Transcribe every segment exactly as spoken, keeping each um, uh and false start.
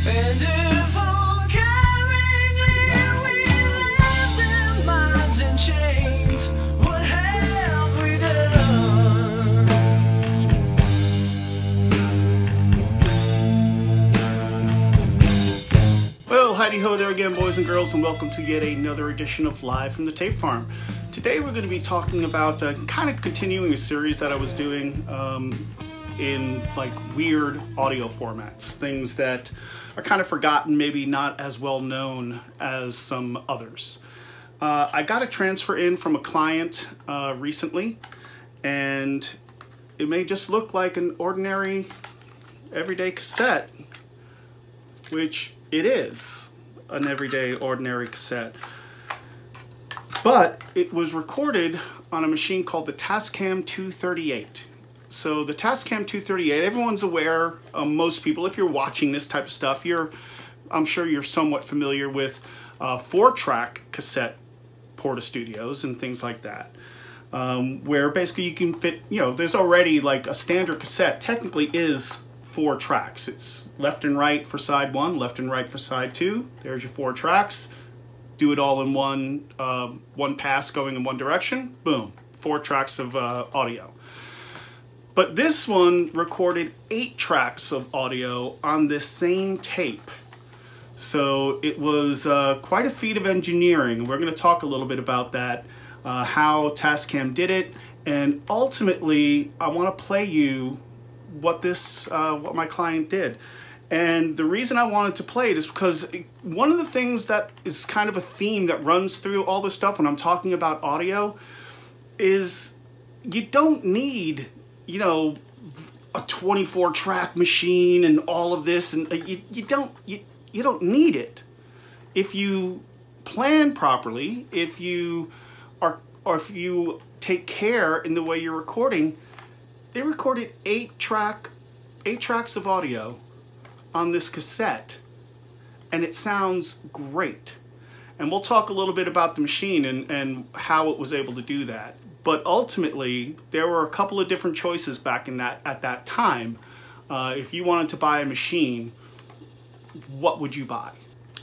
And if all carrying we left in minds and chains, what have we done? Well, howdy ho there again, boys and girls, and welcome to yet another edition of Live from the Tape Farm. Today we're going to be talking about uh, kind of continuing a series that I was doing um, in like weird audio formats, things that are kind of forgotten, maybe not as well known as some others. Uh, I got a transfer in from a client uh, recently, and it may just look like an ordinary everyday cassette, which it is an everyday ordinary cassette. But it was recorded on a machine called the Tascam two thirty-eight. So the Tascam two thirty-eight, everyone's aware, um, most people, if you're watching this type of stuff, you're, I'm sure you're somewhat familiar with uh, four-track cassette Porta-Studios and things like that. Um, where basically you can fit, you know, there's already like a standard cassette technically is four tracks. It's left and right for side one, left and right for side two. There's your four tracks. Do it all in one uh, one pass going in one direction. Boom, four tracks of uh, audio. But this one recorded eight tracks of audio on this same tape. So it was uh, quite a feat of engineering. We're going to talk a little bit about that, uh, how Tascam did it, and ultimately I want to play you what this, uh, what my client did. And the reason I wanted to play it is because one of the things that is kind of a theme that runs through all this stuff when I'm talking about audio is you don't need, you know, a twenty-four track machine and all of this, and you, you don't you, you don't need it. If you plan properly, if you are or if you take care in the way you're recording, they recorded eight track eight tracks of audio on this cassette, and it sounds great. And we'll talk a little bit about the machine and, and how it was able to do that. But ultimately, there were a couple of different choices back in that at that time. Uh, if you wanted to buy a machine, what would you buy?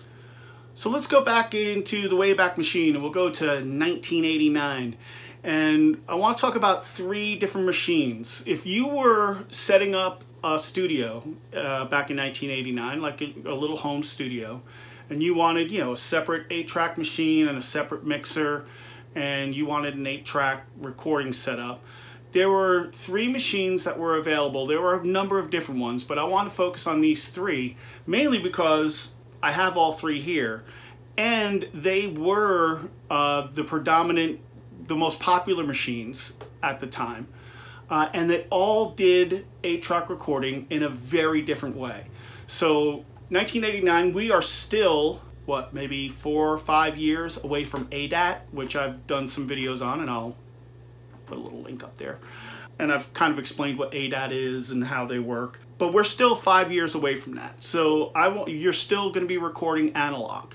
So let's go back into the Wayback Machine, and we'll go to nineteen eighty-nine. And I want to talk about three different machines. If you were setting up a studio uh, back in nineteen eighty-nine, like a, a little home studio, and you wanted, you know, a separate eight track machine and a separate mixer, and you wanted an eight track recording setup, there were three machines that were available. There were a number of different ones, but I want to focus on these three, mainly because I have all three here, and they were uh, the predominant, the most popular machines at the time. Uh, and they all did eight track recording in a very different way. So nineteen eighty-nine, we are still, what, maybe four or five years away from A D A T, which I've done some videos on, and I'll put a little link up there. And I've kind of explained what A D A T is and how they work. But we're still five years away from that. So I won't, you're still going to be recording analog.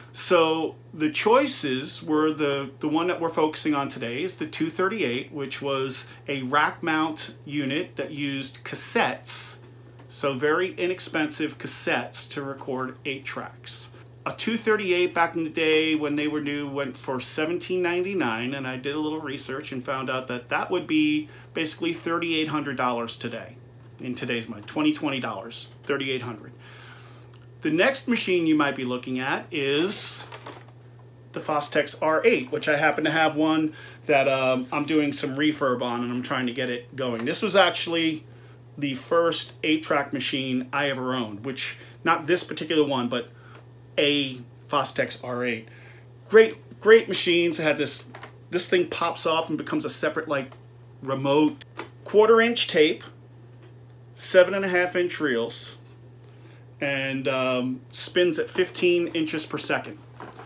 So the choices were the, the one that we're focusing on today is the two thirty-eight, which was a rack mount unit that used cassettes, so very inexpensive cassettes to record eight tracks. A two thirty-eight back in the day when they were new went for seventeen ninety-nine, and I did a little research and found out that that would be basically thirty-eight hundred dollars today, in today's money, twenty twenty dollars, thirty-eight hundred dollars. The next machine you might be looking at is the Fostex R eight, which I happen to have one that um, I'm doing some refurb on, and I'm trying to get it going. This was actually the first eight track machine I ever owned, which, not this particular one, but a Fostex R eight. Great, great machines. It had this, this thing pops off and becomes a separate, like, remote. Quarter inch tape, seven and a half inch reels, and um, spins at fifteen inches per second.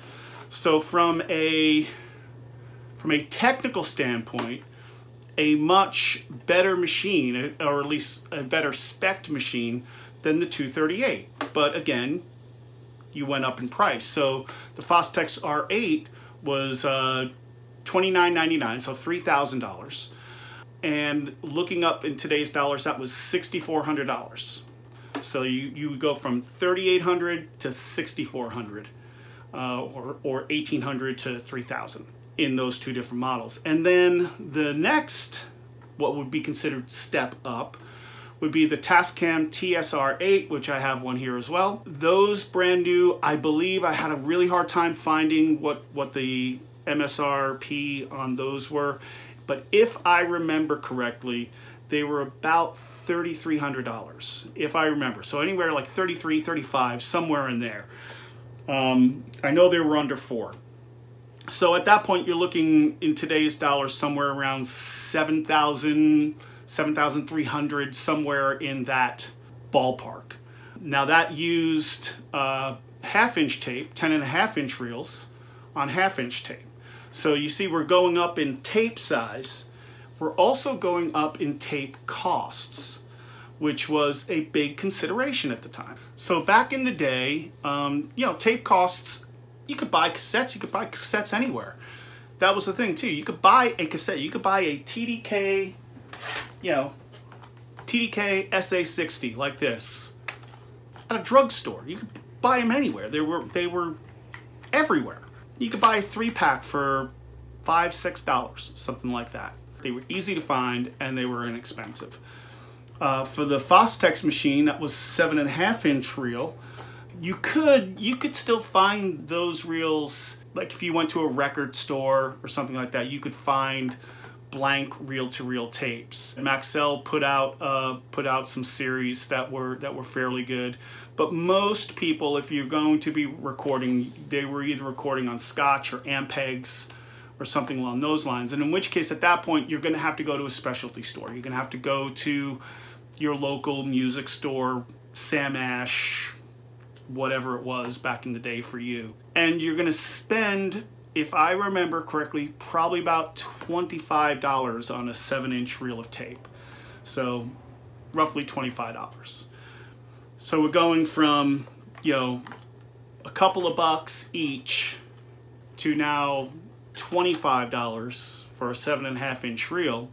So from a from a technical standpoint, a much better machine, or at least a better spec'd machine than the two thirty-eight. But again, you went up in price. So the Fostex R eight was uh, twenty-nine ninety-nine, so three thousand dollars. And looking up in today's dollars, that was six thousand four hundred dollars. So you, you would go from thirty-eight hundred to sixty-four hundred, uh, or, or eighteen hundred to three thousand in those two different models. And then the next, what would be considered step up, would be the Tascam T S R eight, which I have one here as well. Those brand new, I believe I had a really hard time finding what, what the M S R P on those were. But if I remember correctly, they were about thirty-three hundred dollars, if I remember. So anywhere like thirty-three, thirty-five, somewhere in there. Um, I know they were under four. So at that point, you're looking in today's dollars somewhere around seven thousand, seven thousand three hundred, somewhere in that ballpark. Now that used uh, half inch tape, ten and a half inch reels on half inch tape. So you see we're going up in tape size. We're also going up in tape costs, which was a big consideration at the time. So back in the day, um, you know, tape costs, you could buy cassettes, you could buy cassettes anywhere. That was the thing too. You could buy a cassette, you could buy a T D K, you know, T D K S A sixty like this at a drugstore. You could buy them anywhere. They were, they were everywhere. You could buy a three pack for five, six dollars, something like that. They were easy to find and they were inexpensive. Uh, for the Fostex machine, that was seven and a half inch reel. You could you could still find those reels, like if you went to a record store or something like that, you could find blank reel-to-reel tapes. Maxell put out uh, put out some series that were that were fairly good, but most people, if you're going to be recording, they were either recording on Scotch or Ampegs or something along those lines. And in which case, at that point, you're going to have to go to a specialty store. You're going to have to go to your local music store, Sam Ash, whatever it was back in the day for you. And you're going to spend, if I remember correctly, probably about twenty-five dollars on a seven inch reel of tape. So roughly twenty-five dollars. So we're going from, you know, a couple of bucks each to now twenty-five dollars for a seven and a half inch reel.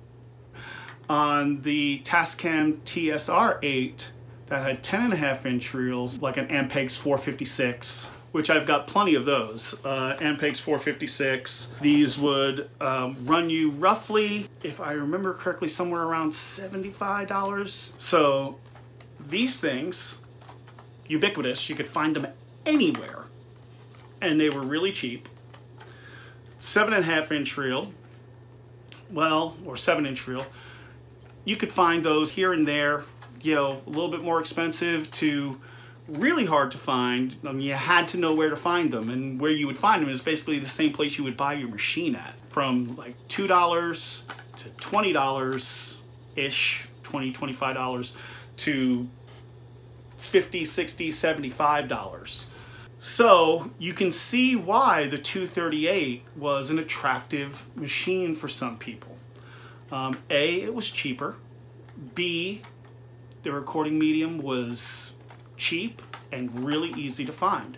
On the Tascam T S R eight, that had ten and a half inch reels, like an Ampegs four fifty-six, which I've got plenty of those. Uh, Ampegs four fifty-six. These would um, run you roughly, if I remember correctly, somewhere around seventy-five dollars. So these things, ubiquitous, you could find them anywhere, and they were really cheap. Seven and a half inch reel, well, or seven inch reel, you could find those here and there, you know, a little bit more expensive to really hard to find. I mean, you had to know where to find them, and where you would find them is basically the same place you would buy your machine at, from like two dollars to twenty dollars-ish, twenty, twenty-five dollars to fifty, sixty, seventy-five dollars. So you can see why the two thirty-eight was an attractive machine for some people. Um, A, it was cheaper. B, the recording medium was cheap and really easy to find.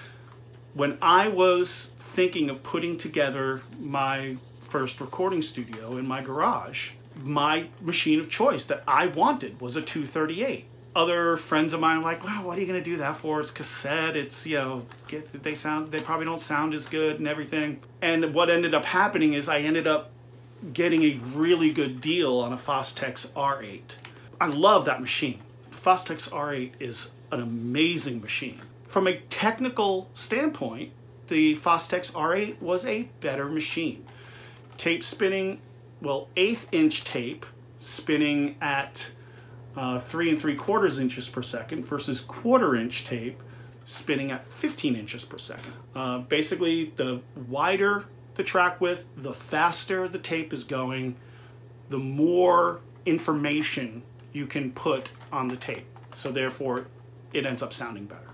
When I was thinking of putting together my first recording studio in my garage, my machine of choice that I wanted was a two thirty-eight. Other friends of mine are like, wow, what are you going to do that for? It's cassette. It's, you know, get, they sound, they probably don't sound as good and everything. And what ended up happening is I ended up getting a really good deal on a Fostex R eight. I love that machine. Fostex R eight is an amazing machine. From a technical standpoint, the Fostex R eight was a better machine. Tape spinning, well, eighth inch tape spinning at Uh, three and three quarters inches per second versus quarter inch tape spinning at fifteen inches per second. Uh, basically, the wider the track width, the faster the tape is going, the more information you can put on the tape. So therefore, it ends up sounding better.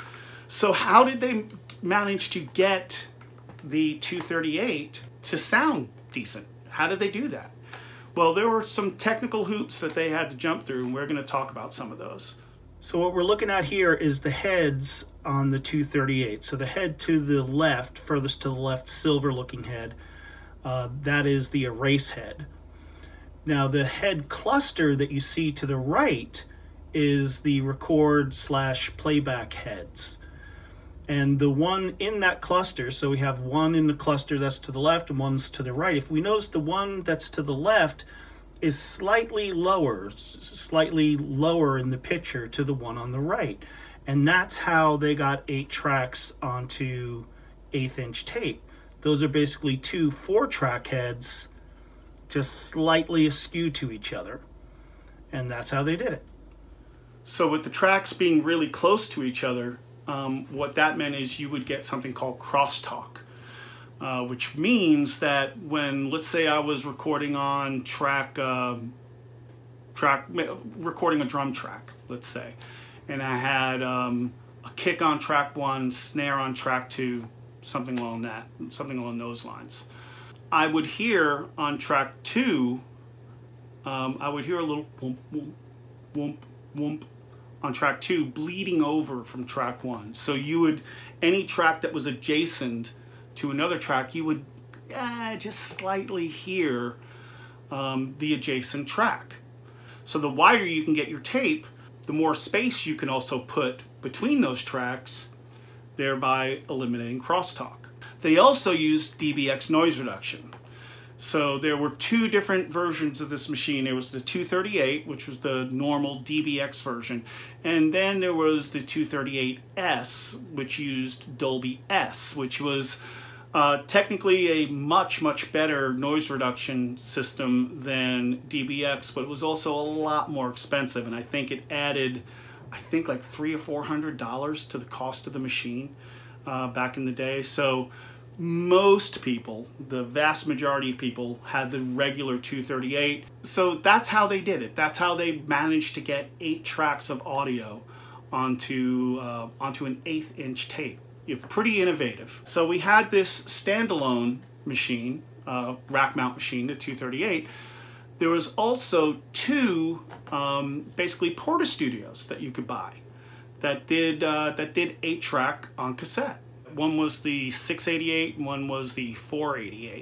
So how did they manage to get the two thirty-eight to sound decent? How did they do that? Well, there were some technical hoops that they had to jump through, and we're going to talk about some of those. So what we're looking at here is the heads on the two thirty-eight. So the head to the left, furthest to the left, silver-looking head, uh, that is the erase head. Now the head cluster that you see to the right is the record slash playback heads. And the one in that cluster, so we have one in the cluster that's to the left and one's to the right. If we notice, the one that's to the left is slightly lower, slightly lower in the picture to the one on the right. And that's how they got eight tracks onto eighth inch tape. Those are basically two four track heads just slightly askew to each other. And that's how they did it. So with the tracks being really close to each other, Um, what that meant is you would get something called crosstalk, uh, which means that when, let's say I was recording on track, uh, track, recording a drum track, let's say, and I had um, a kick on track one, snare on track two, something along that, something along those lines. I would hear on track two, um, I would hear a little whoomp, whoomp, whoomp, whoomp, on track two bleeding over from track one. So you would, any track that was adjacent to another track, you would eh, just slightly hear um, the adjacent track. So the wider you can get your tape, the more space you can also put between those tracks, thereby eliminating crosstalk. They also used D B X noise reduction. So there were two different versions of this machine. There was the two thirty-eight, which was the normal D B X version. And then there was the two thirty-eight S, which used Dolby S, which was uh, technically a much, much better noise reduction system than D B X, but it was also a lot more expensive. And I think it added, I think like three or four hundred dollars to the cost of the machine uh, back in the day. So most people, the vast majority of people, had the regular two thirty-eight. So that's how they did it. That's how they managed to get eight tracks of audio onto uh, onto an eighth inch tape. You're pretty innovative. So we had this standalone machine, uh, rack mount machine, the two thirty-eight. There was also two um, basically Porta Studios that you could buy that did uh, that did eight track on cassette. One was the six eighty-eight, and one was the four eighty-eight.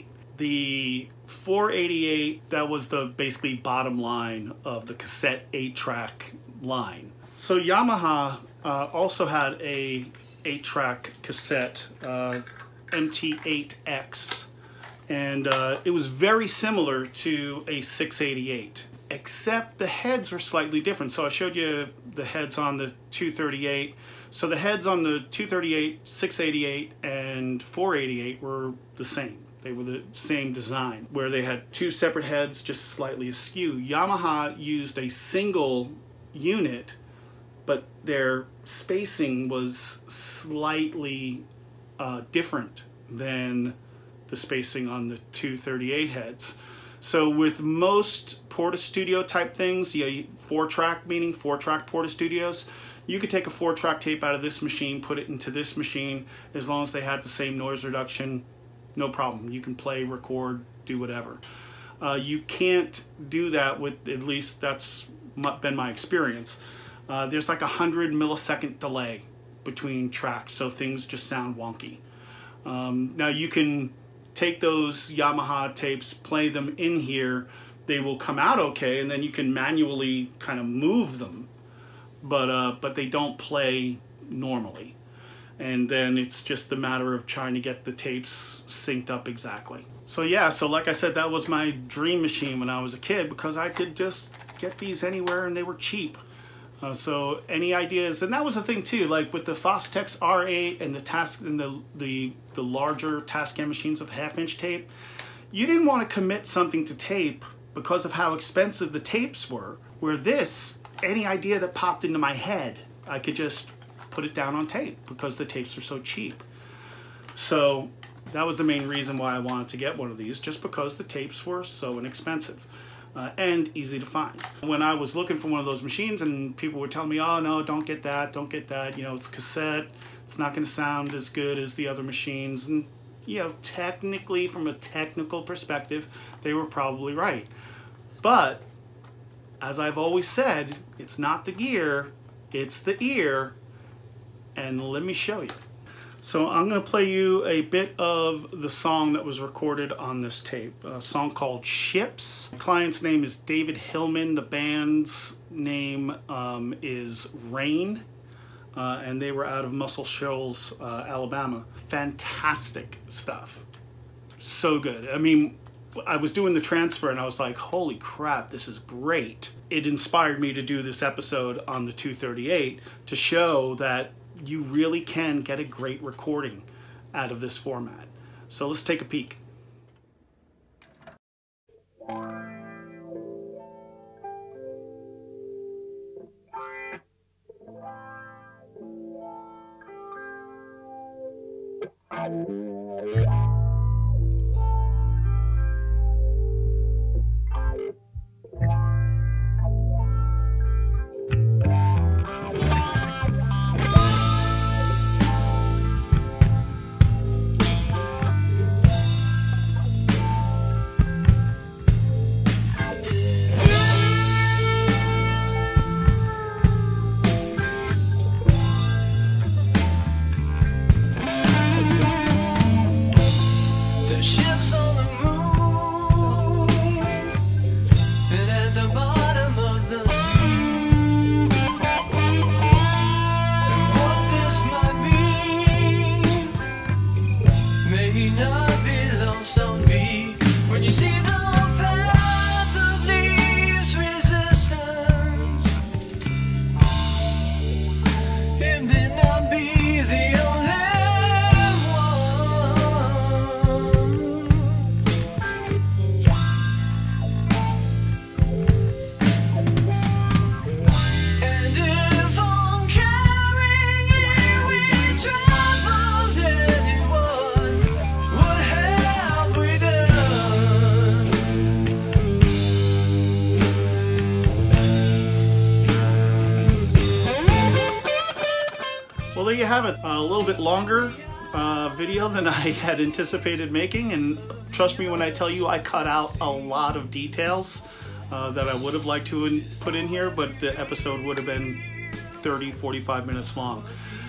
The four eighty-eight, that was the basically bottom line of the cassette eight track line. So Yamaha uh, also had a eight track cassette, uh, M T eight X, and uh, it was very similar to a six eighty-eight, except the heads were slightly different. So I showed you the heads on the two thirty-eight. So the heads on the two thirty-eight, six eighty-eight, and four eighty-eight were the same. They were the same design, where they had two separate heads, just slightly askew. Yamaha used a single unit, but their spacing was slightly uh, different than the spacing on the two thirty-eight heads. So with most Porta Studio type things, yeah, four track, meaning four track Porta Studios, you could take a four track tape out of this machine, put it into this machine, as long as they had the same noise reduction, no problem. You can play, record, do whatever. Uh, you can't do that with, at least that's been my experience. Uh, there's like a hundred millisecond delay between tracks, so things just sound wonky. Um, now you can take those Yamaha tapes, play them in here, they will come out okay, and then you can manually kind of move them, but uh, but they don't play normally. And then it's just a matter of trying to get the tapes synced up exactly. So yeah, so like I said, that was my dream machine when I was a kid, because I could just get these anywhere and they were cheap. Uh, so any ideas? And that was the thing too, like with the Fostex R eight and the Task and the the the larger Tascam machines with half inch tape, you didn't want to commit something to tape because of how expensive the tapes were. Where this, any idea that popped into my head, I could just put it down on tape because the tapes are so cheap. So that was the main reason why I wanted to get one of these, just because the tapes were so inexpensive. Uh, and easy to find. When I was looking for one of those machines and people were telling me, oh no, don't get that, don't get that, you know, it's cassette, it's not going to sound as good as the other machines. And, you know, technically, from a technical perspective, they were probably right. But, as I've always said, it's not the gear, it's the ear. And let me show you. So I'm going to play you a bit of the song that was recorded on this tape. A song called Ships. The client's name is David Hillman. The band's name um, is Rain. Uh, and they were out of Muscle Shoals, uh, Alabama. Fantastic stuff. So good. I mean, I was doing the transfer and I was like, holy crap, this is great. It inspired me to do this episode on the two thirty-eight to show that you really can get a great recording out of this format. So let's take a peek. Well, there you have it. A little bit longer uh, video than I had anticipated making, and trust me when I tell you I cut out a lot of details uh, that I would have liked to in put in here, but the episode would have been thirty, forty-five minutes long.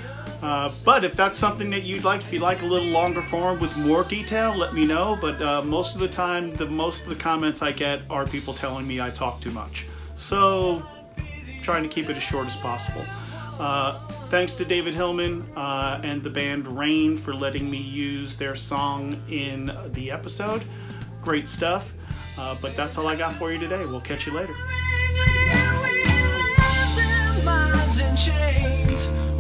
Uh, but if that's something that you'd like, if you'd like a little longer form with more detail, let me know. But uh, most of the time, the most of the comments I get are people telling me I talk too much. So, trying to keep it as short as possible. Uh, thanks to David Hillman uh, and the band Rain for letting me use their song in the episode. Great stuff. Uh, but that's all I got for you today. We'll catch you later. Minds and chains.